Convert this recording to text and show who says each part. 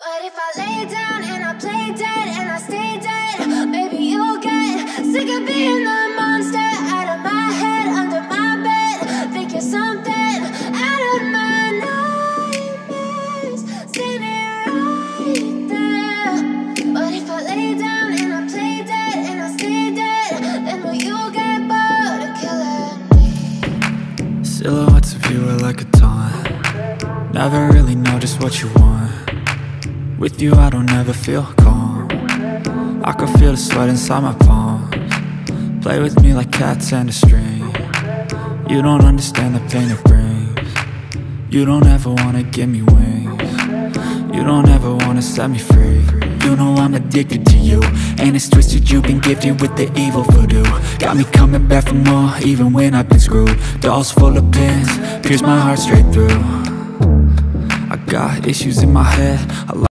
Speaker 1: What if I lay down and I play dead and I stay dead? Maybe you'll get sick of being the monster out of my head, under my bed. Think you're something out of my nightmares, standing right there. What if I lay down and I play dead and I stay dead? Then will you get bored of killing me?
Speaker 2: Silhouettes of you are like a taunt. Never really know just what you want. With you I don't ever feel calm. I can feel the sweat inside my palms. Play with me like cats and a string. You don't understand the pain it brings. You don't ever wanna give me wings. You don't ever wanna set me free. You know I'm addicted to you, and it's twisted, you've been gifted with the evil voodoo. Got me coming back for more, even when I've been screwed. Dolls full of pins, pierce my heart straight through. I got issues in my head,